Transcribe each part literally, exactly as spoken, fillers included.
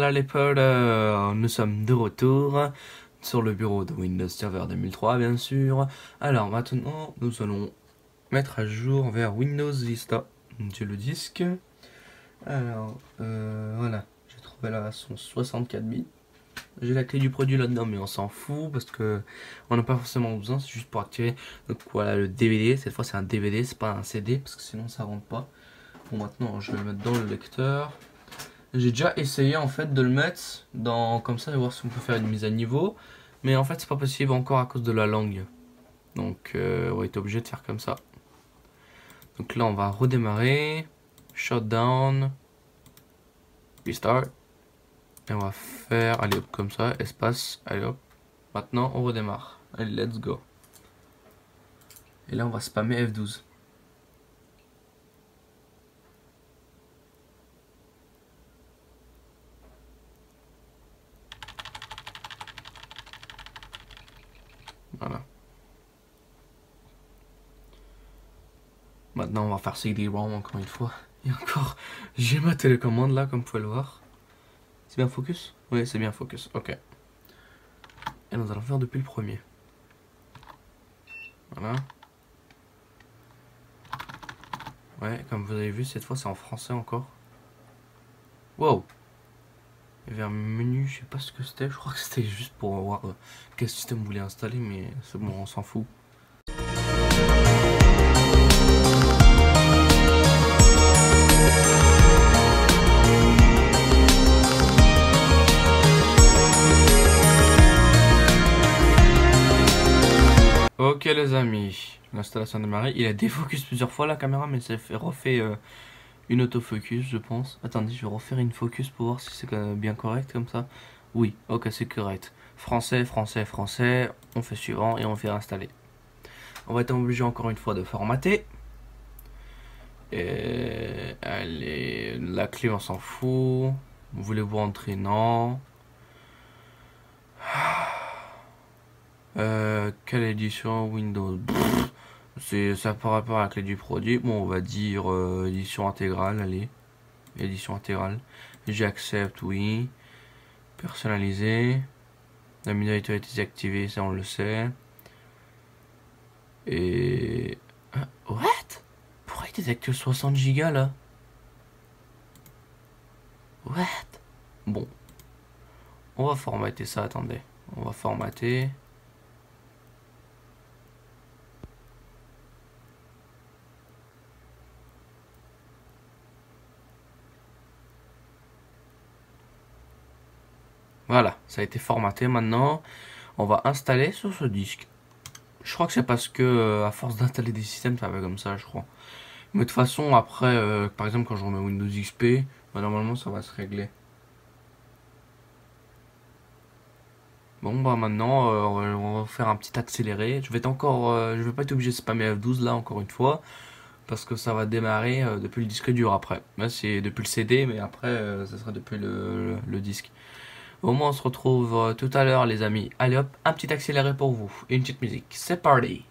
Voilà les potes, euh, nous sommes de retour sur le bureau de Windows Server deux mille trois bien sûr. Alors maintenant nous allons mettre à jour vers Windows Vista. J'ai le disque. Alors euh, voilà, j'ai trouvé la version soixante-quatre bits. J'ai la clé du produit là-dedans mais on s'en fout parce que on n'a pas forcément besoin, c'est juste pour activer. Donc voilà le D V D, cette fois c'est un D V D, c'est pas un C D parce que sinon ça rentre pas. Bon maintenant je vais le mettre dans le lecteur. J'ai déjà essayé en fait de le mettre dans comme ça et voir si on peut faire une mise à niveau, mais en fait c'est pas possible encore à cause de la langue. Donc euh, on va être obligé de faire comme ça. Donc là on va redémarrer, shutdown, restart, et on va faire, allez hop comme ça, espace, allez hop. Maintenant on redémarre, allez let's go. Et là on va spammer F douze. Voilà. Maintenant on va faire C D-ROM encore une fois. Et encore, j'ai ma télécommande là comme vous pouvez le voir. C'est bien focus? Oui c'est bien focus, ok. Et nous allons faire depuis le premier. Voilà. Ouais, comme vous avez vu cette fois c'est en français encore. Wow. Il y avait un menu, je sais pas ce que c'était, je crois que c'était juste pour voir euh, quel système vous voulez installer, mais c'est bon, on s'en fout. Ok les amis, l'installation a démarré. Il a défocus plusieurs fois la caméra, mais ça fait refait euh, une autofocus je pense. Attendez, je vais refaire une focus pour voir si c'est bien correct comme ça. Oui, ok c'est correct. Français, français, français, on fait suivant et on fait installer. On va être obligé encore une fois de formater. Et allez, la clé on s'en fout. Voulez-vous entrer? Non. Euh, quelle édition Windows? C'est ça par rapport à la clé du produit. Bon, on va dire euh, édition intégrale. Allez, édition intégrale. J'accepte, oui. Personnalisé. La minorité est désactivée, ça on le sait. Et ah, what? Pourquoi il désactive soixante gigas là? What? Bon, on va formater ça. Attendez, on va formater. Voilà, ça a été formaté. Maintenant, on va installer sur ce disque. Je crois que c'est parce que, euh, à force d'installer des systèmes, ça va comme ça, je crois. Mais de toute façon, après, euh, par exemple, quand je remets Windows X P, bah, normalement, ça va se régler. Bon, bah maintenant, euh, on, va, on va faire un petit accéléré. Je vais être encore, euh, je vais pas être obligé de spammer F douze là, encore une fois, parce que ça va démarrer euh, depuis le disque dur après. Là, c'est depuis le C D, mais après, euh, ça sera depuis le, le, le disque. Au moins on se retrouve euh, tout à l'heure les amis. Allez hop, un petit accéléré pour vous. Et une petite musique. C'est parti.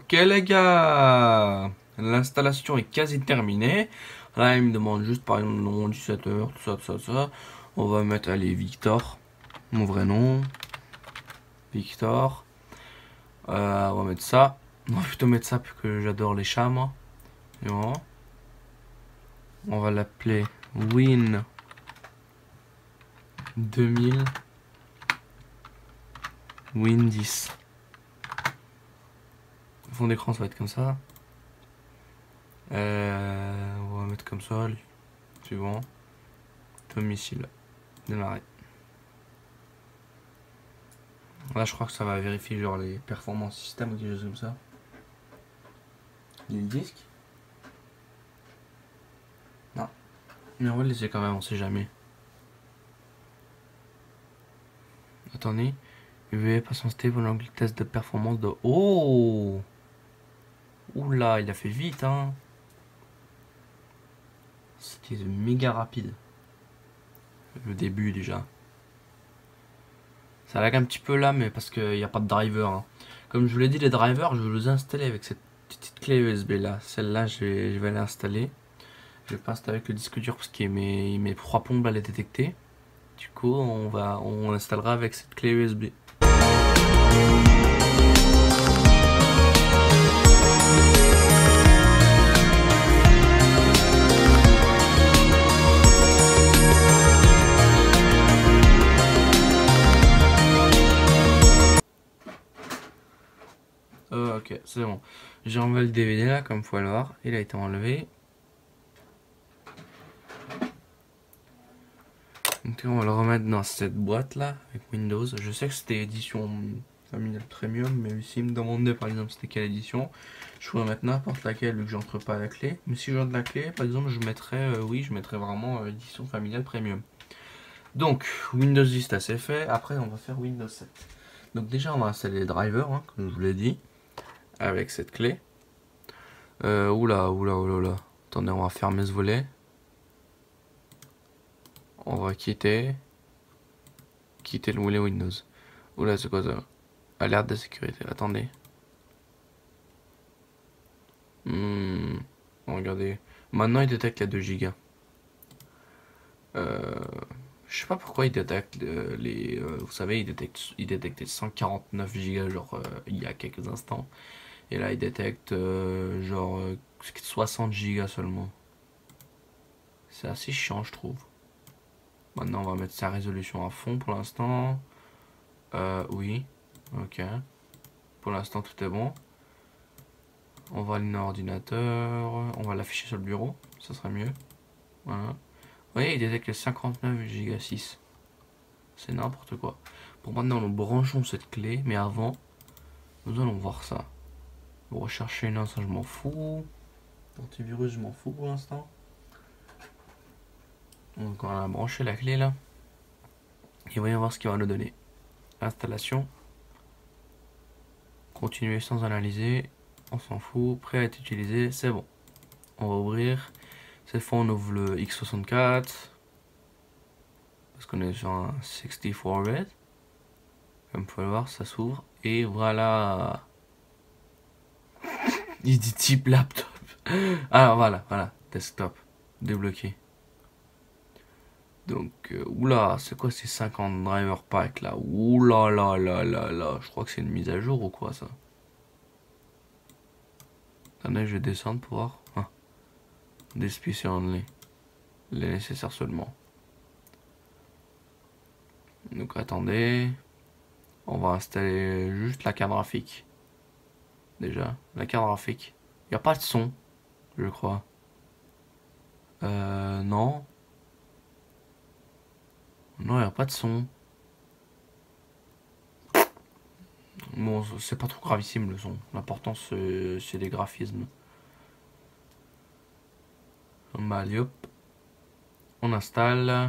Ok les gars, l'installation est quasi terminée. Là il me demande juste par exemple le nom d'utilisateur, tout ça, tout ça, tout ça. On va mettre, allez, Victor, mon vrai nom. Victor. Euh, on va mettre ça. On va plutôt mettre ça parce que j'adore les chats moi. Et voilà. On va l'appeler Win deux mille. Win dix. Le fond d'écran ça va être comme ça. Euh, on va mettre comme ça. Suivant. Domicile. Démarrer. Là je crois que ça va vérifier genre les performances système ou quelque chose comme ça. Il y a le disque. Non. Mais on va le laisser quand même, on sait jamais. Attendez. Veuillez patienter pendant le test de performance de... Oh! Oula, il a fait vite, hein. C'était méga rapide. Le début, déjà. Ça lag un petit peu là, mais parce qu'il n'y a pas de driver. Hein. Comme je vous l'ai dit, les drivers, je vais les installer avec cette petite clé U S B là. Celle-là, je vais, je vais l'installer. Je vais pas installer avec le disque dur parce qu'il met, met trois plombes à les détecter. Du coup, on va, on l'installera avec cette clé U S B. Oh, ok, c'est bon. J'ai enlevé le D V D là, comme vous pouvez le voir. Il a été enlevé. Donc on va le remettre dans cette boîte là, avec Windows. Je sais que c'était édition familiale premium, mais s'il me demandait par exemple c'était quelle édition, je pourrais mettre n'importe laquelle vu que j'entre pas la clé. Mais si j'entre la clé, par exemple, je mettrais, euh, oui, je mettrais vraiment euh, édition familiale premium. Donc, Windows dix, c'est fait. Après, on va faire Windows sept. Donc déjà, on va installer les drivers, hein, comme je vous l'ai dit, avec cette clé. Euh, oula, oula, oula, oula. Attendez, on va fermer ce volet. On va quitter. Quitter le volet Windows. Oula, c'est quoi ça? Alerte de sécurité. Attendez. Hmm. Regardez. Maintenant, il détecte les deux gigas. Euh, je sais pas pourquoi il détecte euh, les. Euh, vous savez, il détecte, il détectait cent quarante-neuf gigas genre euh, il y a quelques instants. Et là, il détecte euh, genre euh, soixante gigas seulement. C'est assez chiant, je trouve. Maintenant, on va mettre sa résolution à fond pour l'instant. Euh, oui. Ok. Pour l'instant, tout est bon. On va allumer l'ordinateur. On va l'afficher sur le bureau. Ça sera mieux. Voilà. Vous voyez, il détecte les cinquante-neuf giga six. C'est n'importe quoi. Bon, maintenant, nous branchons cette clé. Mais avant, nous allons voir ça. Vous recherchez une ça je m'en fous. Antivirus, je m'en fous pour l'instant. Donc, on a branché la clé là. Et voyons voir ce qu'il va nous donner. Installation. Continuer sans analyser. On s'en fout. Prêt à être utilisé. C'est bon. On va ouvrir. Cette fois, on ouvre le x soixante-quatre. Parce qu'on est sur un soixante-quatre bit. Comme vous pouvez le voir, ça s'ouvre. Et voilà. Il dit type laptop. Alors voilà, voilà. Desktop. Débloqué. Donc, euh, oula, c'est quoi ces cinquante driver pack là? Oula là là là là. Je crois que c'est une mise à jour ou quoi ça? Attendez, je vais descendre pour voir. Ah. Display only. Les nécessaires seulement. Donc attendez. On va installer juste la carte graphique. Déjà, la carte graphique. Il n'y a pas de son, je crois. Euh, non. Non, il n'y a pas de son. Bon, c'est pas trop gravissime le son. L'important, c'est des graphismes. Bah, allez hop. On installe.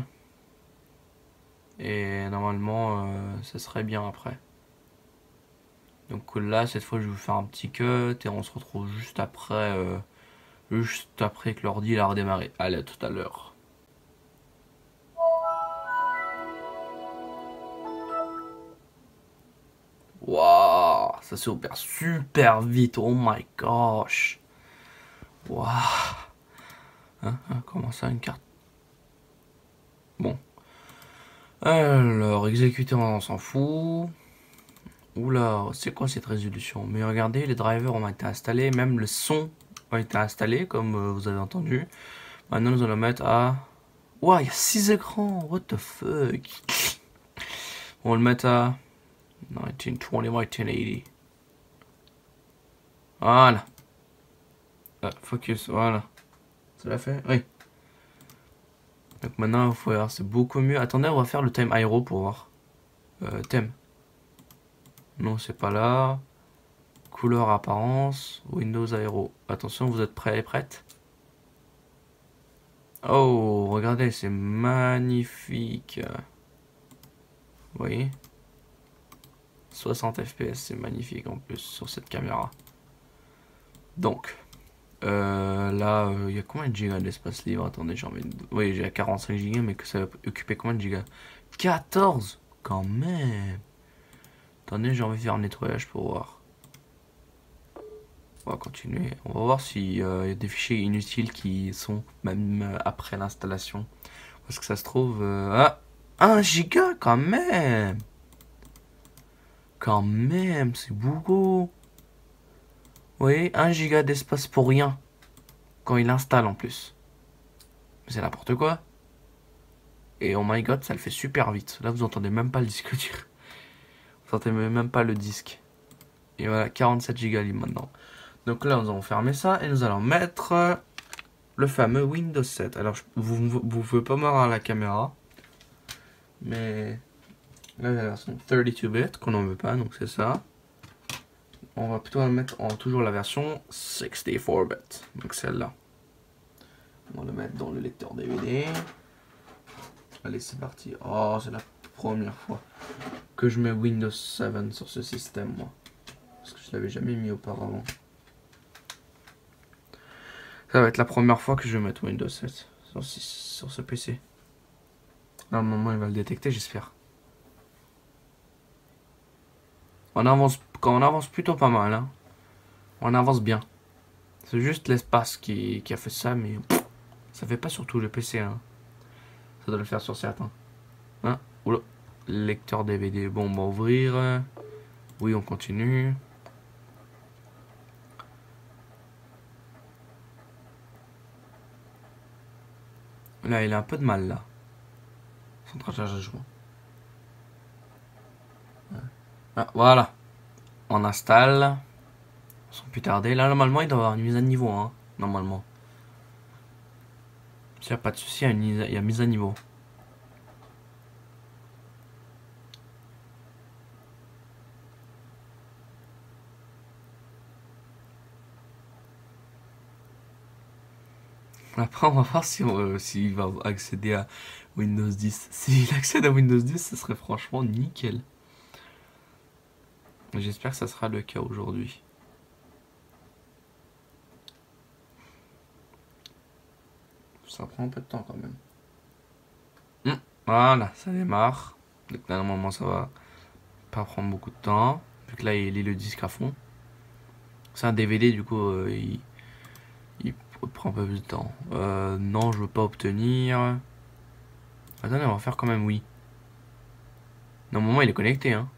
Et normalement, euh, ça serait bien après. Donc là, cette fois, je vais vous faire un petit cut. Et on se retrouve juste après, euh, juste après que l'ordi a redémarré. Allez, à tout à l'heure. Waouh, ça s'opère super vite. Oh my gosh. Waouh. Hein, hein, comment ça, une carte? Bon. Alors, exécuter, on s'en fout. Oula, c'est quoi cette résolution? Mais regardez, les drivers ont été installés, même le son a été installé, comme euh, vous avez entendu. Maintenant, nous allons mettre à... Ouah, il y a six écrans, what the fuck? On va le mettre à mille neuf cent vingt by mille quatre-vingts. Voilà. Ah, focus, voilà. Ça l'a fait? Oui. Donc maintenant, il faut voir, c'est beaucoup mieux. Attendez, on va faire le time aero pour voir. Euh, thème. Non, c'est pas là. Couleur, apparence, Windows aéro. Attention, vous êtes prêts et prêtes? Oh, regardez, c'est magnifique. Vous voyez? soixante F P S, c'est magnifique en plus sur cette caméra. Donc, euh, là, il euh, y a combien de gigas d'espace libre? Attendez, j'ai envie de... Oui, j'ai quarante-cinq gigas, mais que ça va occuper combien de gigas? quatorze quand même. Attendez, j'ai envie de faire un nettoyage pour voir. On va continuer. On va voir s'il euh, y a des fichiers inutiles qui sont même euh, après l'installation. Parce que ça se trouve... Euh, ah, un giga quand même. Quand même, c'est beaucoup. Vous voyez, un giga d'espace pour rien. Quand il installe en plus. C'est n'importe quoi. Et oh my god, ça le fait super vite. Là, vous entendez même pas le disque dur. Vous entendez même pas le disque. Et voilà, quarante-sept gigas libre maintenant. Donc là, nous allons fermer ça et nous allons mettre le fameux Windows sept. Alors, vous ne pouvez pas voir à la caméra. Mais là, la version trente-deux bits qu'on n'en veut pas, donc c'est ça. On va plutôt mettre en toujours la version soixante-quatre bits. Donc celle-là. On va le mettre dans le lecteur D V D. Allez, c'est parti. Oh, c'est la première fois que je mets Windows sept sur ce système, moi. Parce que je l'avais jamais mis auparavant. Ça va être la première fois que je vais mettre Windows sept sur, sur ce P C. Là, moment, il va le détecter, j'espère. On avance, quand on avance plutôt pas mal, hein. On avance bien. C'est juste l'espace qui, qui a fait ça, mais pff, ça fait pas sur tous les P C, hein. Ça doit le faire sur certains. Hein? Oula. Lecteur D V D. Bon, on va ouvrir. Oui, on continue. Là, il a un peu de mal, là. Centrage à jour. Ah, voilà. On installe. Sans plus tarder. Là, normalement, il doit y avoir une mise à niveau, hein. Normalement. S'il n'y a pas de souci, il y a une mise à niveau. Après, on va voir si on, s'il va accéder à Windows dix. S'il accède à Windows dix, ce serait franchement nickel. J'espère que ça sera le cas aujourd'hui. Ça prend un peu de temps quand même. Mmh, voilà, ça démarre. Donc là, normalement, ça va pas prendre beaucoup de temps. Vu que là, il lit le disque à fond. C'est un D V D, du coup, euh, il, il prend un peu plus de temps. Euh, non, je veux pas obtenir. Attendez, on va faire quand même oui. Normalement, il est connecté, hein.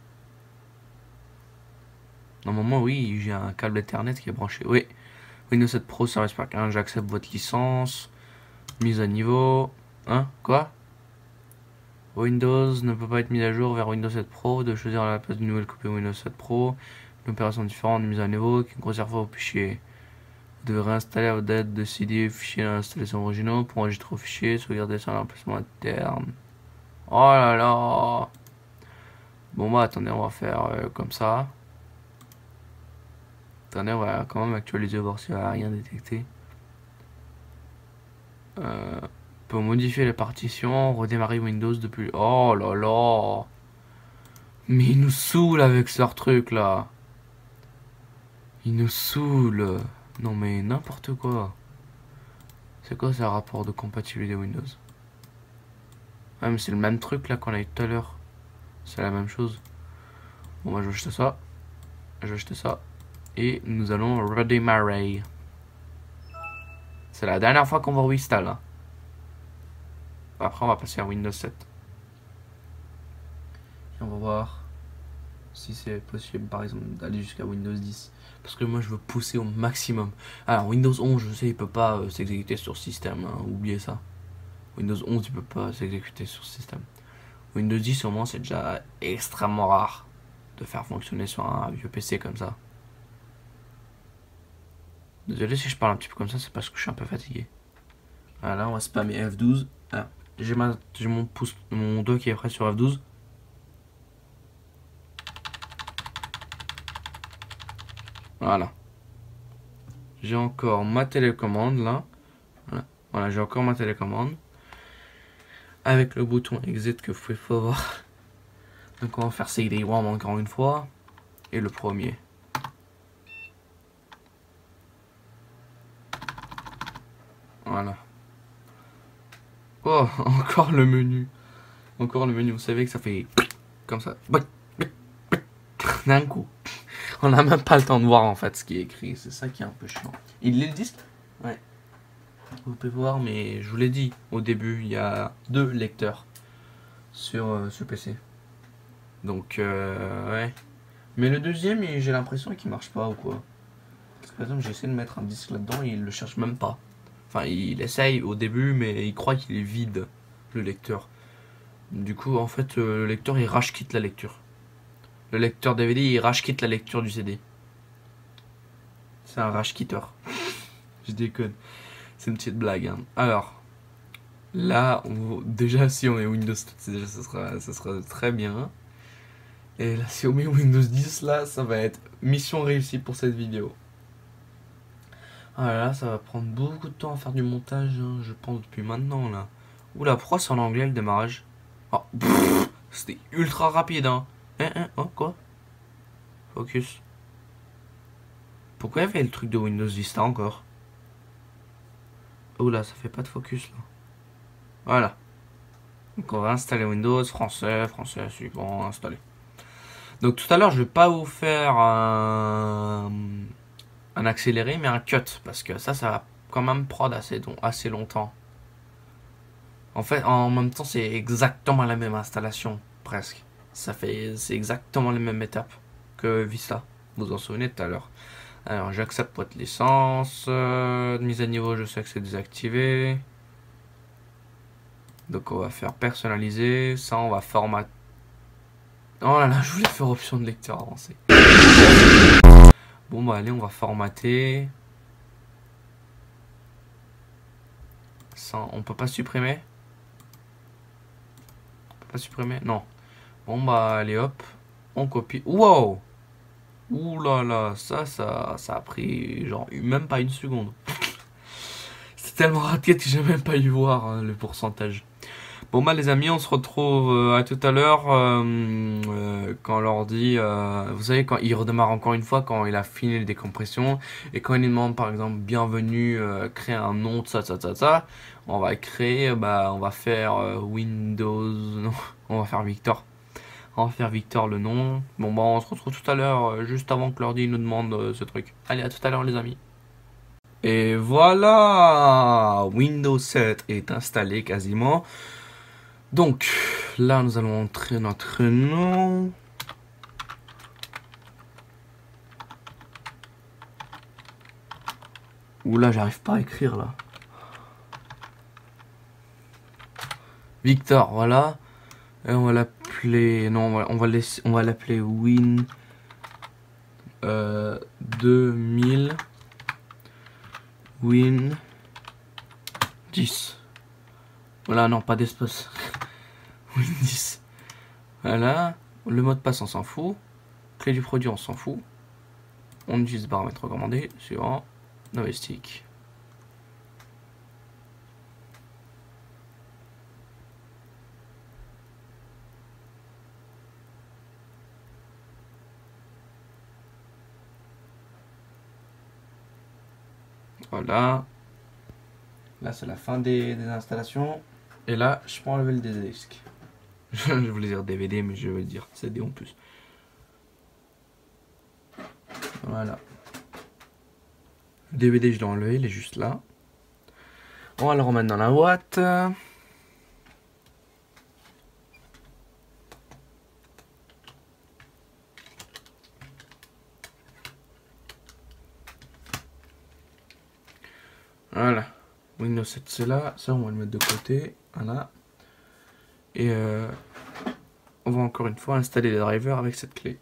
Normalement, oui, j'ai un câble Ethernet qui est branché. Oui. Windows sept Pro Service Pack un, j'accepte votre licence. Mise à niveau. Hein? Quoi? Windows ne peut pas être mis à jour vers Windows sept Pro. De choisir à la place d'une nouvelle copie Windows sept Pro. Une opération différente de mise à niveau qui conserve vos fichiers. Vous devez réinstaller à votre date de C D fichiers d'installation originaux pour enregistrer vos fichiers, sauvegarder sur l'emplacement interne. Oh là là! Bon bah attendez, on va faire euh, comme ça. Attendez, on va quand même actualiser, voir s'il n'y a rien détecté. Euh, on peut modifier les partitions, redémarrer Windows depuis... Oh là là! Mais ils nous saoulent avec leur truc là! Ils nous saoulent! Non mais n'importe quoi! C'est quoi ce rapport de compatibilité Windows? Ah mais c'est le même truc là qu'on a eu tout à l'heure. C'est la même chose. Bon moi je vais jeter ça. Je vais acheter ça. Et nous allons redémarrer. C'est la dernière fois qu'on va reinstaller. Hein. Après, on va passer à Windows sept. Et on va voir si c'est possible, par exemple, d'aller jusqu'à Windows dix. Parce que moi, je veux pousser au maximum. Alors, Windows onze, je sais, il peut pas euh, s'exécuter sur système. Hein, oubliez ça. Windows onze, il peut pas s'exécuter sur système. Windows dix, au moins, c'est déjà extrêmement rare de faire fonctionner sur un vieux P C comme ça. Désolé si je parle un petit peu comme ça, c'est parce que je suis un peu fatigué. Voilà, on va spammer F douze. Ah, j'ai mon pouce, mon doigt qui est prêt sur F douze. Voilà. J'ai encore ma télécommande là. Voilà, voilà j'ai encore ma télécommande. Avec le bouton exit que vous pouvez voir. Donc on va faire C D ROM encore une fois. Et le premier. Voilà. Oh, encore le menu. Encore le menu. Vous savez que ça fait comme ça. D'un coup. On n'a même pas le temps de voir en fait ce qui est écrit. C'est ça qui est un peu chiant. Il est le disque? Ouais. Vous pouvez voir, mais je vous l'ai dit au début, il y a deux lecteurs sur euh, ce P C. Donc, euh, ouais. Mais le deuxième, j'ai l'impression qu'il marche pas ou quoi. Parce que par exemple, j'essaie de mettre un disque là-dedans et il le cherche même pas. Enfin, il essaye au début, mais il croit qu'il est vide, le lecteur. Du coup, en fait, euh, le lecteur, il rage quitte la lecture. Le lecteur D V D, il rage quitte la lecture du C D. C'est un rage quitter. Je déconne. C'est une petite blague. Hein. Alors, là, on... déjà, si on est Windows, déjà, ça sera, ça sera très bien. Et là, si on met Windows dix, là, ça va être mission réussie pour cette vidéo. Ah là, ça va prendre beaucoup de temps à faire du montage, hein, je pense, depuis maintenant, là. Oula, pourquoi c'est en anglais, le démarrage? Oh, c'était ultra rapide, hein. Hein, hein, oh, quoi? Focus. Pourquoi il y avait le truc de Windows Vista encore? Oula, ça fait pas de focus, là. Voilà. Donc, on va installer Windows, français, français, suivant, installer. Donc, tout à l'heure, je vais pas vous faire un... un accéléré, mais un cut, parce que ça, ça va quand même prendre assez, assez longtemps. En fait, en même temps, c'est exactement la même installation, presque. Ça fait, c'est exactement les mêmes étapes que Vista. Vous vous en souvenez tout à l'heure. Alors, j'accepte votre licence. Euh, mise à niveau, je sais que c'est désactivé. Donc, on va faire personnaliser. Ça, on va formater. Oh là là, je voulais faire option de lecteur avancé. Bon, bah, allez, on va formater. Ça, on peut pas supprimer. On peut pas supprimer. Non. Bon, bah, allez, hop. On copie. Wow! Ouh là là, ça, ça, ça a pris genre même pas une seconde. C'est tellement rapide que j'ai même pas eu voir hein, le pourcentage. Bon bah les amis, on se retrouve euh, à tout à l'heure euh, euh, quand l'ordi, euh, vous savez quand il redémarre encore une fois quand il a fini les décompressions et quand il demande par exemple bienvenue, euh, créer un nom, ça, ça, ça, ça, on va créer, bah on va faire euh, Windows, non, on va faire Victor. On va faire Victor le nom. Bon bah on se retrouve tout à l'heure, euh, juste avant que l'ordi nous demande euh, ce truc. Allez, à tout à l'heure les amis. Et voilà, Windows sept est installé quasiment. Donc, là nous allons entrer notre nom. Oula, j'arrive pas à écrire là. Victor, voilà. Et on va l'appeler... Non, on va, on va laisser, on va l'appeler Win... Euh, deux mille... Win... dix. Voilà, non, pas d'espace. Win dix. Voilà. Le mot de passe, on s'en fout. Clé du produit, on s'en fout. On utilise paramètres recommandés. Suivant. Domestique. Voilà. Là, c'est la fin des, des installations. Et là, je peux enlever le disque. Je voulais dire D V D, mais je veux dire C D en plus. Voilà. Le D V D, je l'ai enlevé, il est juste là. On va le remettre dans la boîte. Voilà. Windows sept, c'est là. Ça, on va le mettre de côté. Voilà. Et euh, on va encore une fois installer les drivers avec cette clé.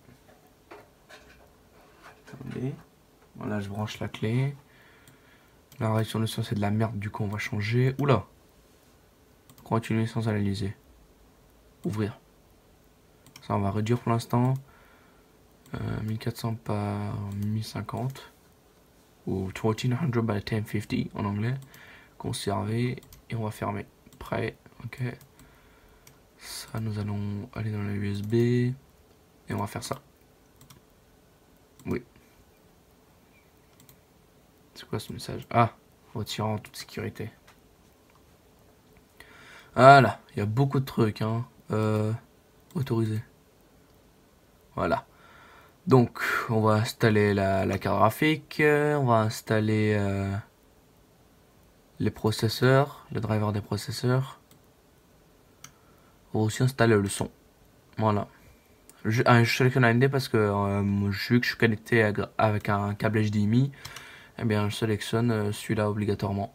Attendez. Voilà, je branche la clé. La réaction de son, c'est de la merde, du coup, on va changer. Oula! Continuer sans analyser. Ouvrir. Ça, on va réduire pour l'instant. Euh, mille quatre cents par mille cinquante. Ou mille trois cents by mille cinquante en anglais. Conserver. Et on va fermer. Prêt. Ok. Ça, nous allons aller dans la U S B. Et on va faire ça. Oui. C'est quoi ce message? Ah, retirant en toute sécurité. Voilà, il y a beaucoup de trucs, hein. Euh, autorisé. Voilà. Donc, on va installer la, la carte graphique. On va installer euh, les processeurs, le driver des processeurs. On va aussi installer le son. Voilà. Je, ah, je sélectionne A M D parce que euh, vu que je suis connecté à, avec un câble H D M I, eh bien, je sélectionne euh, celui-là obligatoirement.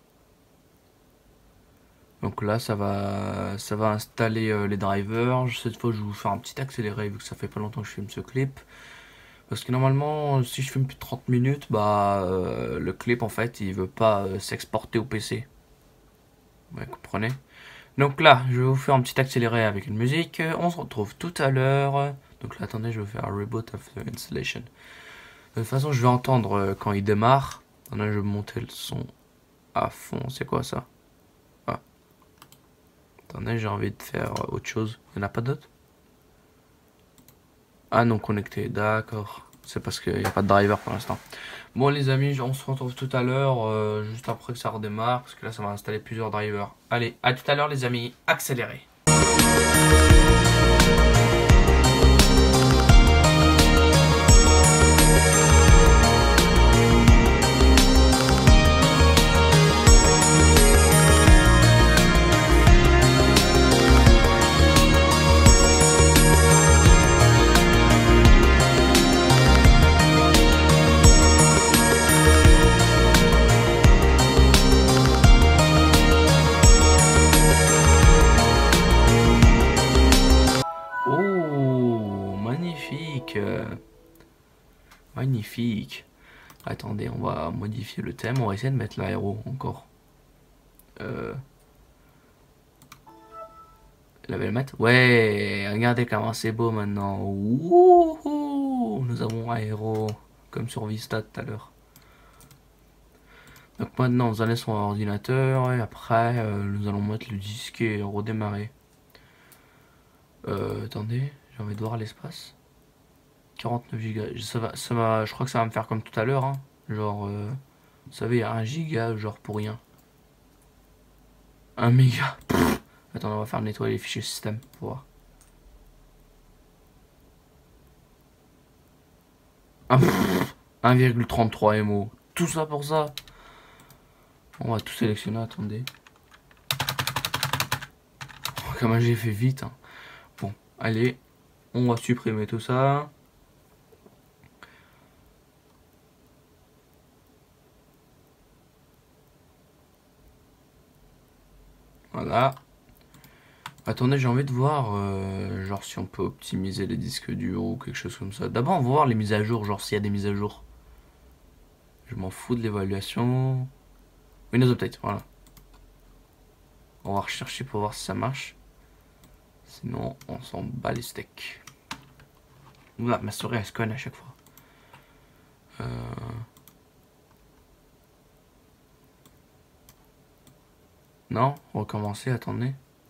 Donc là, ça va, ça va installer euh, les drivers. Cette fois, je vais vous faire un petit accéléré vu que ça fait pas longtemps que je filme ce clip. Parce que normalement, si je filme plus de trente minutes, bah, euh, le clip, en fait, il veut pas euh, s'exporter au P C. Ouais, comprenez? Donc là, je vais vous faire un petit accéléré avec une musique. On se retrouve tout à l'heure. Donc là, attendez, je vais faire un reboot of the installation. De toute façon, je vais entendre euh, quand il démarre. Là, je vais monter le son à fond. C'est quoi ça? Ah. Attendez, j'ai envie de faire autre chose. Il n'y en a pas d'autre? Ah non, connecté. D'accord. C'est parce qu'il n'y a pas de driver pour l'instant. Bon les amis, on se retrouve tout à l'heure, euh, juste après que ça redémarre. Parce que là, ça va installer plusieurs drivers. Allez, à tout à l'heure les amis. Accélérez. Oh, magnifique. Magnifique. Attendez, on va modifier le thème. On va essayer de mettre l'aéro encore. Euh... La belle mettre. Ouais, regardez comment c'est beau maintenant. Wouhou, nous avons aéro. Comme sur Vista tout à l'heure. Donc maintenant, vous allez sur l'ordinateur. Et après, euh, nous allons mettre le disque et redémarrer. Euh, attendez, j'ai envie de voir l'espace. quarante-neuf gigas. Ça va, ça va, je crois que ça va me faire comme tout à l'heure. Hein. Genre, euh, vous savez, il y a un giga, genre pour rien. un méga. Pff. Attends, on va faire nettoyer les fichiers système pour voir. un virgule trente-trois M O. Tout ça pour ça. On va tout sélectionner, attendez. Oh, comment j'ai fait vite. Hein. Bon, allez. On va supprimer tout ça. Voilà. Attendez, j'ai envie de voir, euh, genre si on peut optimiser les disques durs ou quelque chose comme ça. D'abord, on va voir les mises à jour, genre s'il y a des mises à jour. Je m'en fous de l'évaluation. Windows Update, voilà. On va rechercher pour voir si ça marche. Sinon, on s'en bat les steaks. Oula, ma souris elle se cogne à chaque fois. Euh... Non, recommencer, attendez.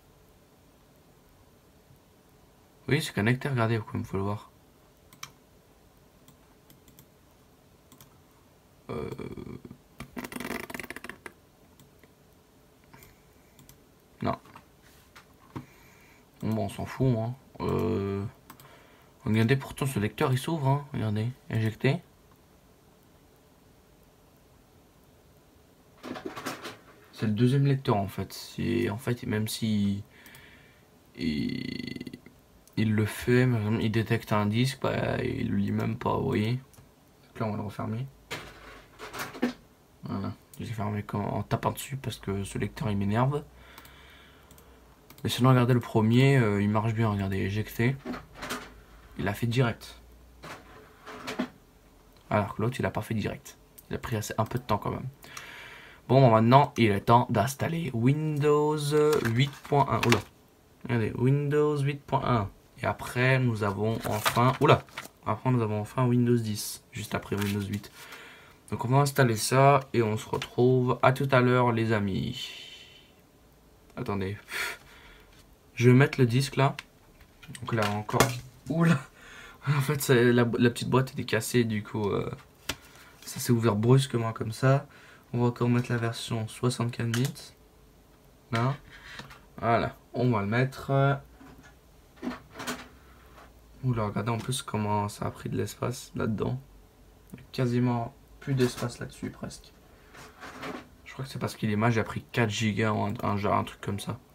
Oui, c'est connecté, regardez, comme il faut le voir. Euh... Non. Bon, on s'en fout, hein. Euh... Regardez, pourtant ce lecteur il s'ouvre, hein. Regardez, injecté. C'est le deuxième lecteur en fait. C'est en fait même si il, il le fait, il détecte un disque, bah, il le lit même pas, vous voyez. Donc là on va le refermer. Voilà, j'ai fermé en tapant dessus parce que ce lecteur il m'énerve. Mais sinon regardez le premier, euh, il marche bien, regardez, éjecté. Il a fait direct. Alors que l'autre il a pas fait direct. Il a pris assez, un peu de temps quand même. Bon, bon maintenant il est temps d'installer Windows huit point un. Oula. Regardez, Windows huit point un. Et après nous avons enfin. Oula. Après nous avons enfin Windows dix. Juste après Windows huit. Donc on va installer ça et on se retrouve à tout à l'heure les amis. Attendez. Je vais mettre le disque là. Donc là encore. Oula. En fait la, la petite boîte était cassée du coup euh, ça s'est ouvert brusquement comme ça. On va encore mettre la version soixante-quatre bits. Là. Voilà. On va le mettre. Oula, regardez en plus comment ça a pris de l'espace là-dedans. Quasiment plus d'espace là-dessus presque. Je crois que c'est parce qu'il est mal, j'ai pris quatre gigas ou un, un, un truc comme ça.